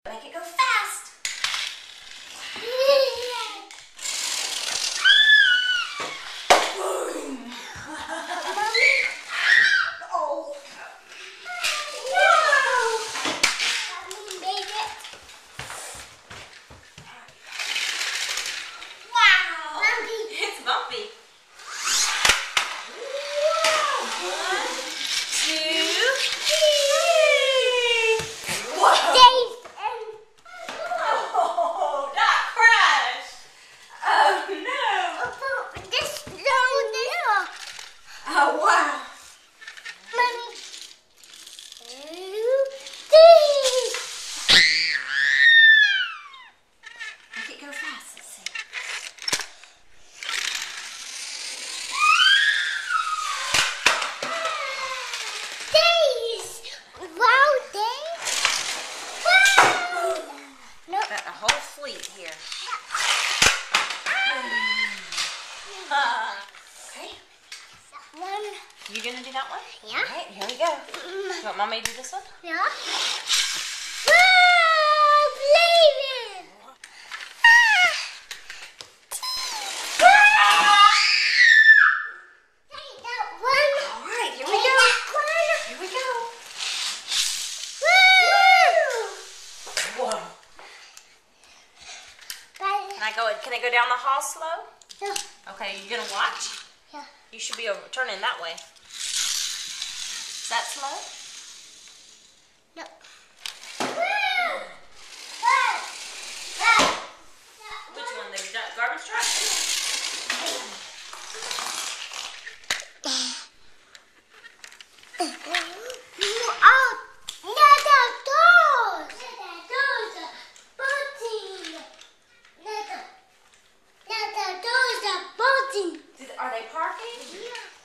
Make it go fast. Oh. Wow. It's bumpy. Oh, wow. Mommy. Make it go fast. Let's see. Days. Wow, days. Wow. Nope. Got a whole fleet here. Okay. One. You gonna do that one? Yeah. All right, here we go. You want Mommy to do this one? Yeah. Wow, baby. Take that one. All right, here we Take go. that one. Here we go. Woo! Whoa. Bye. Can I go down the hall slow? Yeah. Okay, you gonna watch? Yeah. You should be turning that way. Is that slow? No. Which one? The garbage truck? Are they parking? Yeah.